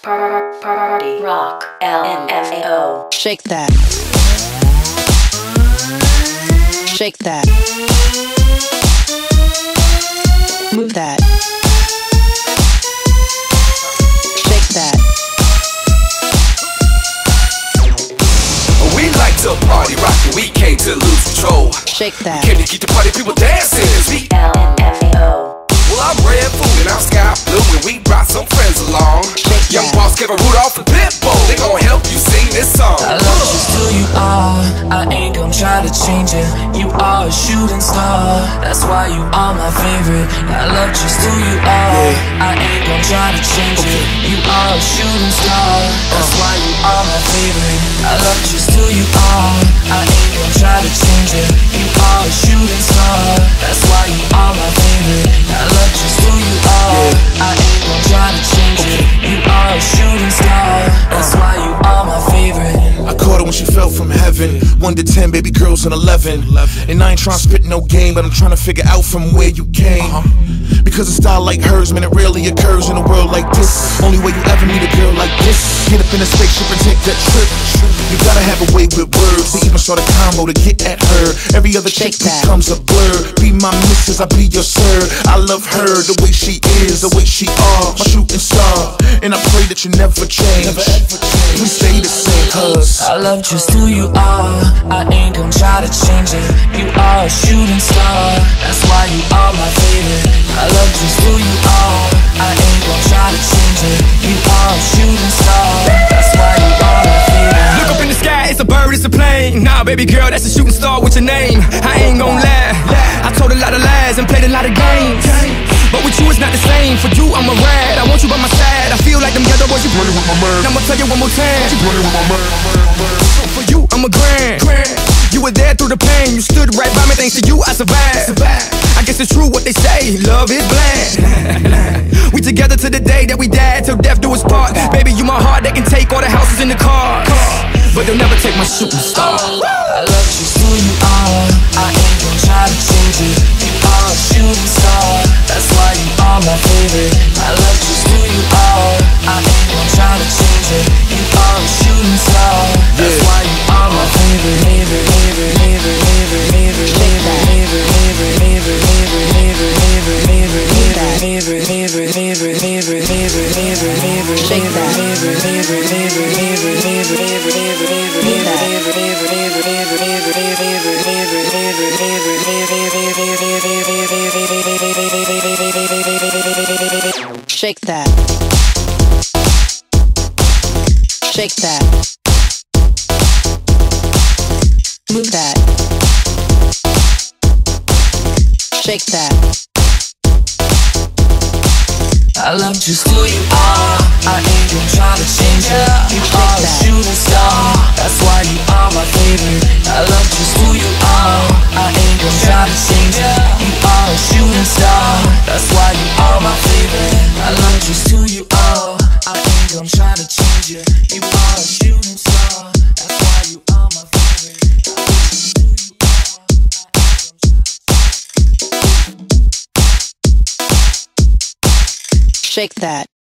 Party rock LMFAO. Shake that. Shake that. Move that. Shake that. We like to party rock and we came to lose control. Shake that. Came to keep the party people dancing as we LMFAO. Well, I'm red food and I'm sky blue and we brought some friends along. Young boss Kevin Rudolph and Pitbull, they gon' help you sing this song. I love just who you are, I ain't gon' try to change it. You are a shooting star, that's why you are my favorite. I love just who you are, I ain't gon' try to change it. You are a shooting star, that's why you are my favorite. I love just who you are, I ain't gon' try to change it. You are a shooting star, that's why you are my favorite. I love just who you are, I ain't gon' try to change it. You are a shooting star, that's why you are my favorite. I caught her when she fell from heaven. 1 to 10, baby girls, and 11. And I ain't tryna spit no game, but I'm tryna figure out from where you came. Because a style like hers, man, it rarely occurs in a world like this. Only way you ever meet a girl like this. Get up in a spaceship and take that trip. You gotta have a way with words. They even start a combo to get at her. Every other chick becomes a blur. Be my missus, I be your sir. I love her, the way she is, the way she are, my shooting star. And I pray that you never change. Please stay the same, cuz I love just who you are, I ain't gon' try to change it. You are a shooting star, that's why you are my favorite. I love just who you are, I ain't gon' try to change it. You are a shooting star, that's why you are my favorite. Look up in the sky, it's a bird, it's a plane. Nah, baby girl, that's a shooting star with your name. I ain't gon' lie, I told a lot of lies and played a lot of games, but with you it's not the same. For you I'm a rad, I want you by my side. I feel like them ghetto boys, you running with my man. I'ma tell you one more time, you running with my man. For you I'm a grand. You were there through the pain, you stood right by me, thanks to you I survived. I guess it's true what they say, love is blind. We together to the day that we die, till death do us part. Baby, you my heart, they can take all the houses in the cars, but they'll never take my shooting star. I love just who you are, I ain't gon' try to change it. You are a shooting star, that's why you are my favorite. I love just who you are, I ain't gon' try to change it. You are a shooting star, that's why you are my favorite. Shake that. Shake that. Shake that. Move that. Shake that. I love just who you are, I ain't gon' try to change it. You are a shooting star, that's why you are my favorite. I love just who you are, I ain't gon' try to change it. You are a shooting star, that's why you are my favorite. I love just who you are, I ain't gon' try to change it. You are a shooting star, that's why you are my favorite. Shake that.